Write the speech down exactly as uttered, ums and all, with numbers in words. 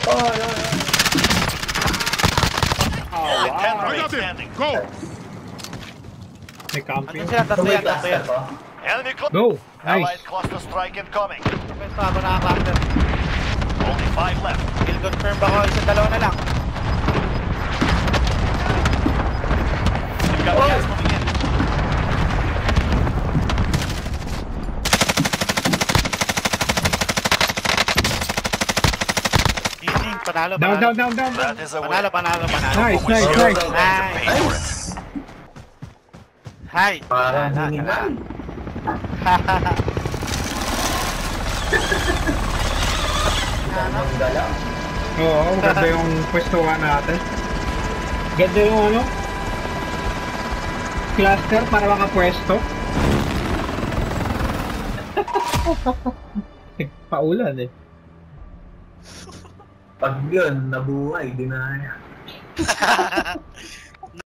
Oh, no, no. Oh, wow. I got him. Go. May camping. Ano sila? Tatlo yan, tatlo yan. Enemy close. Go! Allied Nice! cluster strike incoming. Pwesto ako nakaka-counter. Only five left. Kill confirm ako, isang dalawa na lang. You've got gas moving in. Easy, panalo, Down, panalo. down, down, down! That is a win. Panalo, panalo, panalo. Nice, Focus nice, on nice! yourself and pay for it. Hi! Parang Wala, hinihan. wala. Ang dala. Oo, maganda yung pwestuhan natin. Ganda yung ano? Cluster para makapwesto. Paulan eh. Pag yun, nabuhay, dinaya.